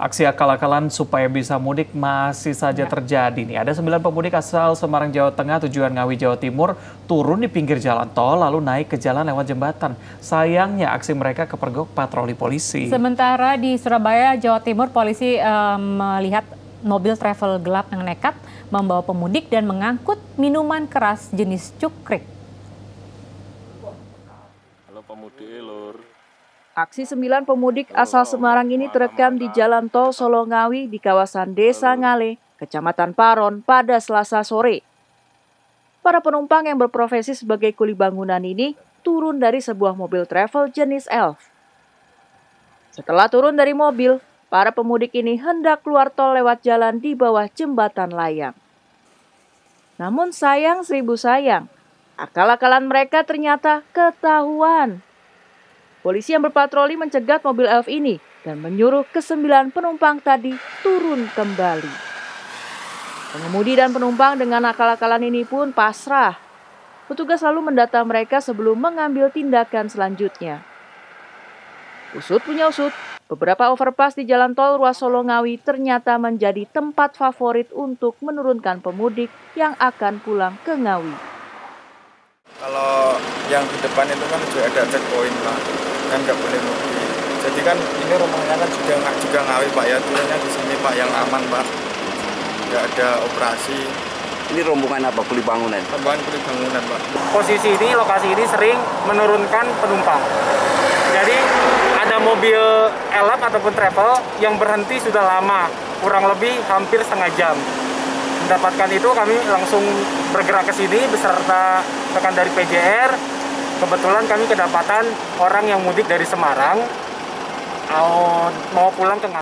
Aksi akal-akalan supaya bisa mudik masih saja terjadi nih. Ada 9 pemudik asal Semarang, Jawa Tengah, tujuan Ngawi, Jawa Timur, turun di pinggir jalan tol lalu naik ke jalan lewat jembatan. Sayangnya aksi mereka kepergok patroli polisi. Sementara di Surabaya, Jawa Timur, polisi melihat mobil travel gelap yang nekat membawa pemudik dan mengangkut minuman keras jenis cukrik. Halo pemudik, lur. Aksi 9 pemudik asal Semarang ini terekam di Jalan Tol Solo Ngawi di kawasan Desa Ngale, Kecamatan Paron pada Selasa sore. Para penumpang yang berprofesi sebagai kuli bangunan ini turun dari sebuah mobil travel jenis Elf. Setelah turun dari mobil, para pemudik ini hendak keluar tol lewat jalan di bawah jembatan layang. Namun sayang seribu sayang, akal-akalan mereka ternyata ketahuan. Polisi yang berpatroli mencegat mobil Elf ini dan menyuruh ke-9 penumpang tadi turun kembali. Pengemudi dan penumpang dengan akal-akalan ini pun pasrah. Petugas lalu mendata mereka sebelum mengambil tindakan selanjutnya. Usut punya usut, beberapa overpass di jalan tol ruas Solo Ngawi ternyata menjadi tempat favorit untuk menurunkan pemudik yang akan pulang ke Ngawi. Kalau yang di depan itu kan juga ada checkpoint Pak, kan nggak boleh mudik. Jadi kan ini rumahnya kan juga Ngawi Pak ya, turunnya di sini Pak yang aman Pak, nggak ada operasi. Ini rombongan apa? Kuli bangunan? Rombongan kuli bangunan Pak. Posisi ini, lokasi ini sering menurunkan penumpang. Jadi ada mobil elap ataupun travel yang berhenti sudah lama, kurang lebih hampir setengah jam. Mendapatkan itu kami langsung bergerak ke sini beserta rekan dari PJR. Kebetulan kami kedapatan orang yang mudik dari Semarang mau pulang ke Ngawi.